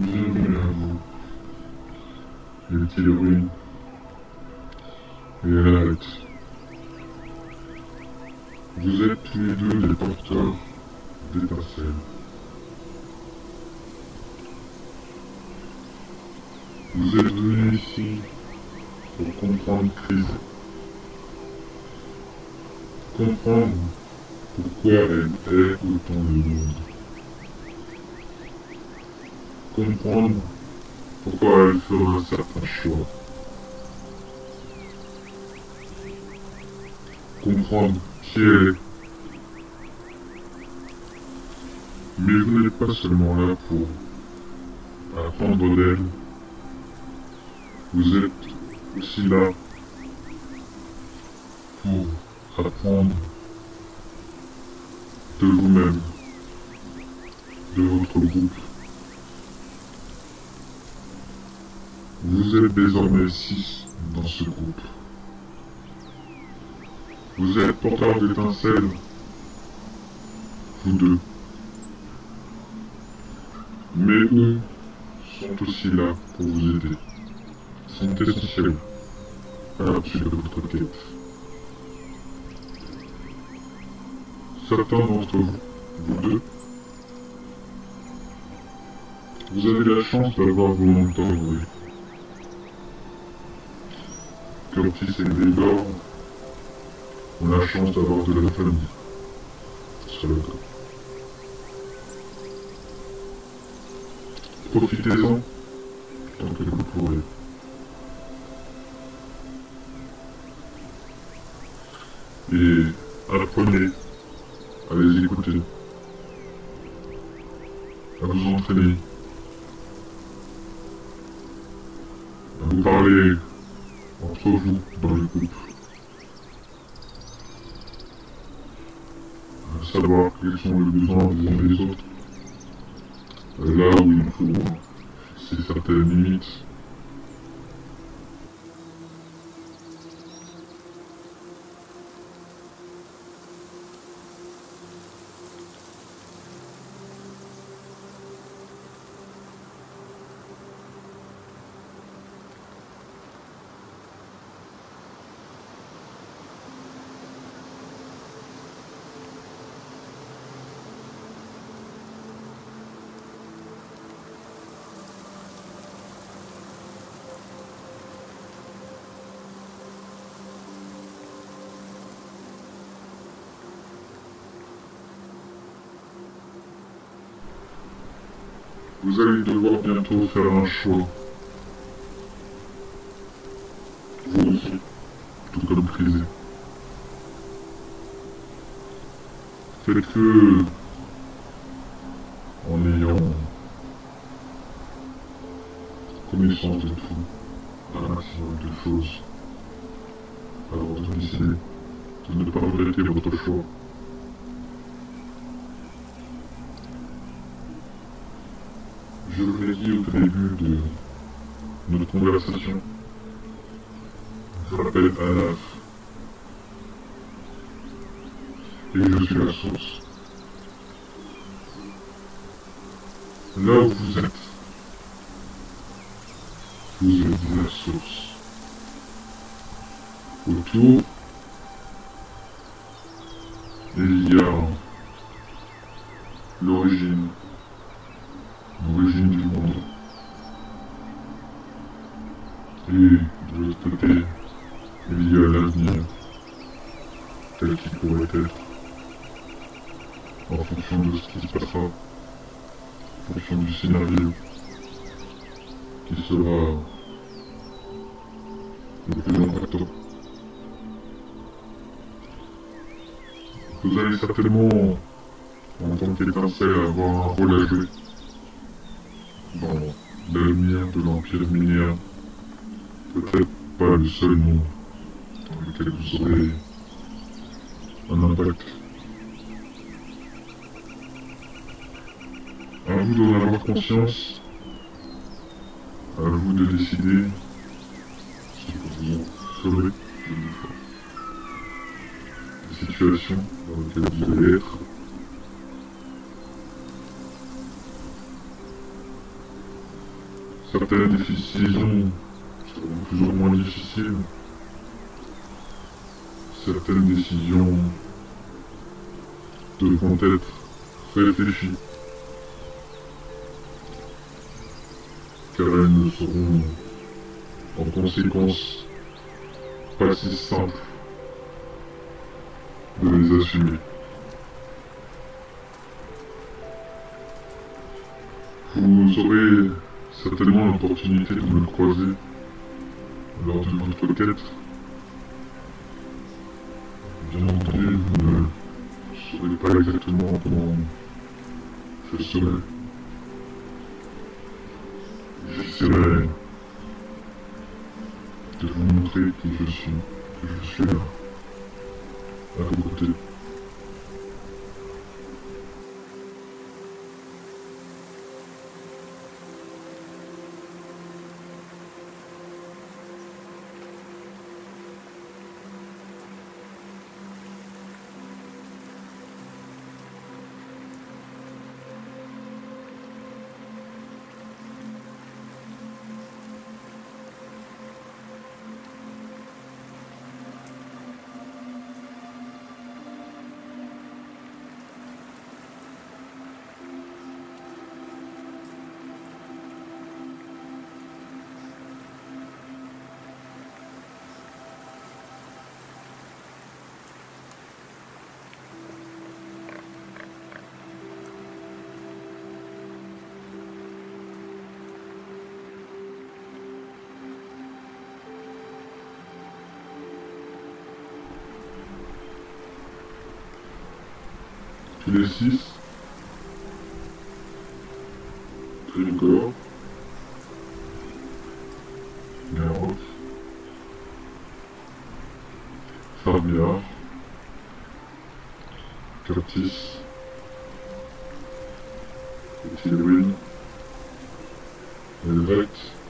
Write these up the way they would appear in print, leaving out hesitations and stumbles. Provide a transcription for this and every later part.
Bienvenue à vous, les héroïnes et Alex. Vous êtes tous les deux des porteurs d'étincelles. Vous êtes venus ici pour comprendre Crise. Comprendre pourquoi elle est autant le monde. Comprendre pourquoi elle fera certains choix. Comprendre qui elle est. Mais vous n'êtes pas seulement là pour apprendre d'elle. Vous êtes aussi là pour apprendre de vous-même, de votre groupe. Vous êtes désormais 6 dans ce groupe. Vous êtes porteurs d'étincelles, vous deux. Mais eux sont aussi là pour vous aider. Sont essentiels à la suite de votre quête. Certains d'entre vous, vous deux, vous avez la chance d'avoir vos mentors, oui. Curtis et Gregor ont la chance d'avoir de la famille. Ce sera le cas. Profitez-en tant que vous pourrez. Et apprenez à les écouter, à vous entraîner, à vous parler entre vous dans le groupe, à savoir quels sont les besoins des uns et des autres, là où il faut fixer certaines limites. Vous allez devoir bientôt faire un choix. Vous aussi, tout comme Crisé. Faites-le en ayant connaissance de tout, un maximum de choses. Alors décidez de ne pas regretter votre choix. Je vous l'ai dit au début de notre conversation. Je m'appelle Anaf. Et je suis la source. Là où vous êtes la source. Autour, il y a l'origine du monde. Et de l'autre côté, il y a l'avenir, tel qu'il pourrait être, en fonction de ce qui se passera, en fonction du scénario, qui sera le plus impactant. Vous allez certainement, en tant qu'étincelle, avoir un rôle à jouer dans l'avenir de l'Empire minier. Peut-être pas le seul monde dans lequel vous aurez un impact. À vous d'en avoir conscience, à vous de décider ce que vous ferez des situations dans lesquelles vous allez être. Certaines décisions seront plus ou moins difficiles. Certaines décisions devront être réfléchies, car elles ne seront en conséquence pas si simple de les assumer. Vous aurez certainement l'opportunité de me croiser lors de votre quête. Bien entendu, vous ne saurez pas exactement comment je serai. J'essaierai de vous montrer qui je suis, que je suis là, à vos côtés. Tous les 6, Grimgor, Garrosh, Farmiard, Curtis, Tilwyn, Elvect.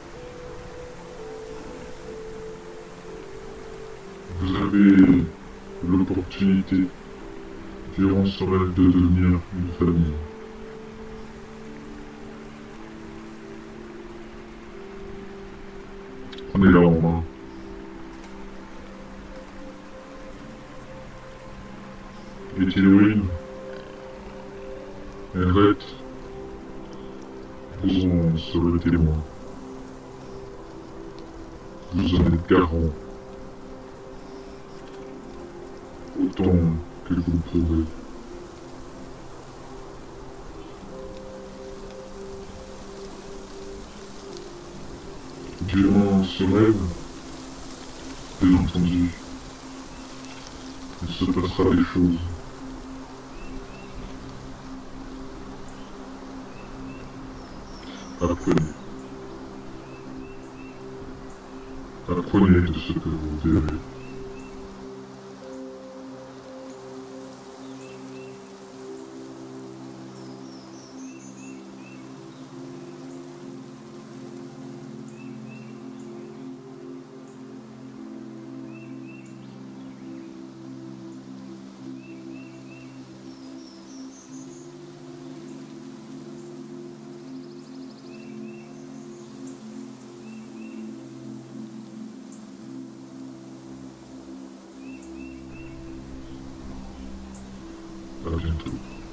Vous avez l'opportunité durant ce rêve de devenir une famille. Prenez-la en main. Et Tilwyn, Elvect, vous en serez témoins. Vous en êtes garant. Autant que vous le pourrez. Durant ce rêve, bien entendu, il se passera des choses. Apprenez. Apprenez de ce que vous verrez. À bientôt.